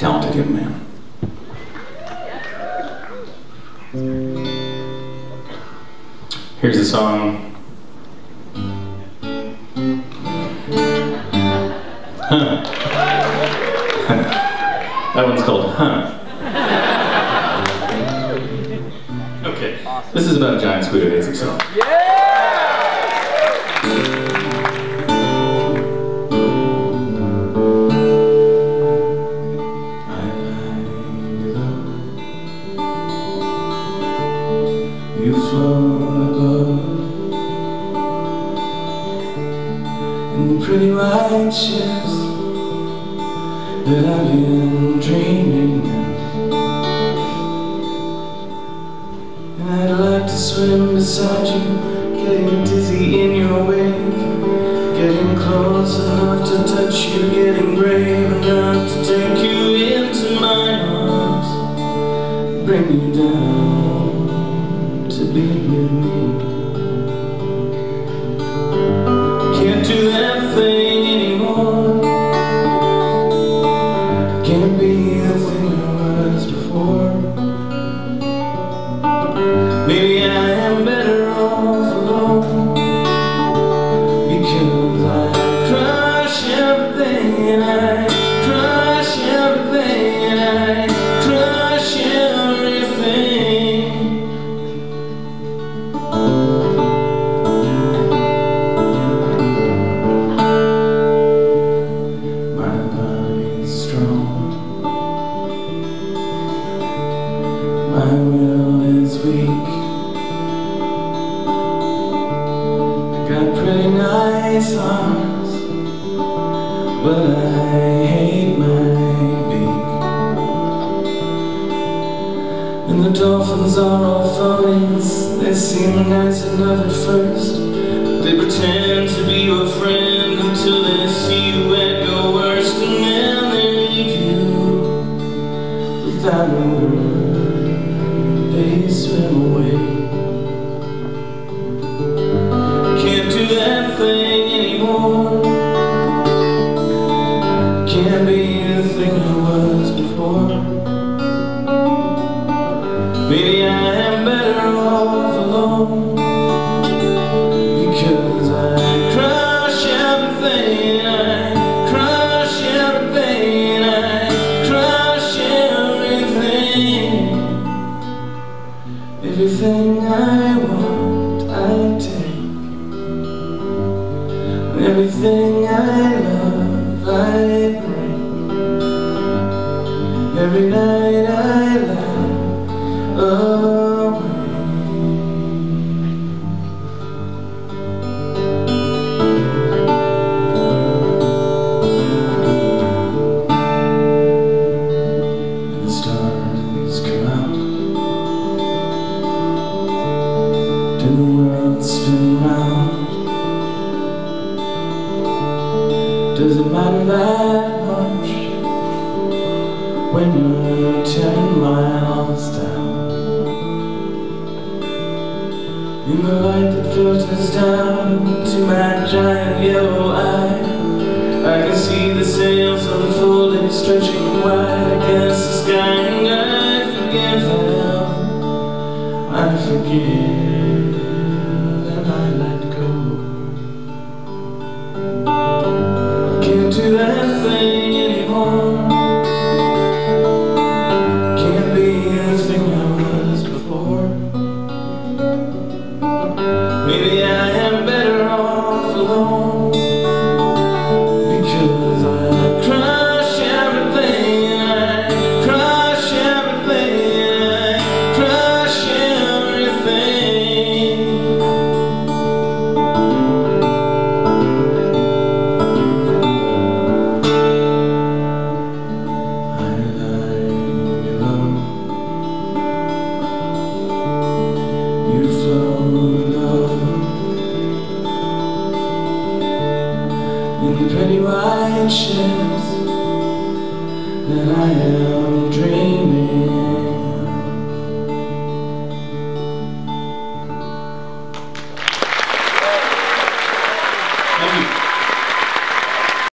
talented young man. Here's a song. Huh. That one's called Huh. Okay, this is about a giant squid who hates himself. You float above in pretty white ships that I've been dreaming of, and I'd like to swim beside you, getting dizzy in your wake, getting close enough to touch you, getting brave enough to take you into my arms, bring you down to be with me. Can't do that thing anymore. Can't be the thing I was before. Maybe I am better off alone, because I crush everything and I crush everything and I crush everything. My will is weak. I got pretty nice arms, but I hate my beak. And the dolphins are all phonies. They seem nice enough at first. They pretend to be your friend until they see you at your worst, and then they leave you without a word. They swim away. Can't do that thing anymore. Can't be the thing I was before. Maybe I am better off alone, because I crush everything, I crush everything, I crush everything. Everything I want, I take. Everything I love, I bring. Every night I lie away. The stars come out. Did the world spin round? Does it matter that much when you're 10 miles down? In the light that filters down to my giant yellow eye, I can see the sails unfolding, stretching wide against the sky, and I forgive them. I forgive and I let go. Can't do that thing anymore. Can't be the thing I was before. Maybe I am better off alone, because I crush everything, I crush everything, I crush everything. I lie below. You float above in the pretty white ships that I am dreaming.